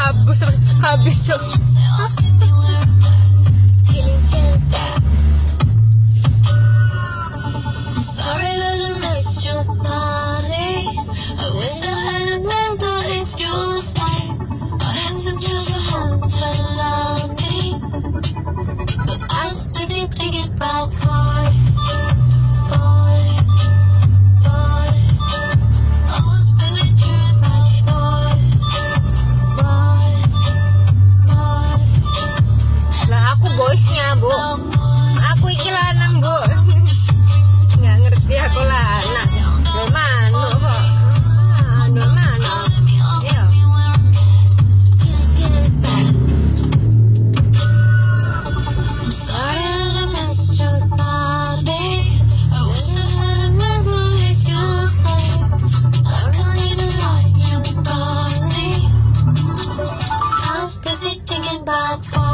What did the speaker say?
habis cok. Sorry that I missed your body. I wish I had a mental excuse. I had to choose a home to love me, but I was busy thinking about boys. I was busy dreaming about boys. Lah aku boysnya bu, aku iki lanang bu. Nggak ngerti aku lah anak Normano kok. Normano iya. Sorry that I missed your body. I wish I had a mental excuse. I can't even lie, you got me. I was busy thinking about